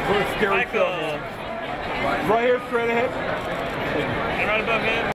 For a scary Mychael. film, man. Right here, straight ahead. And right above him.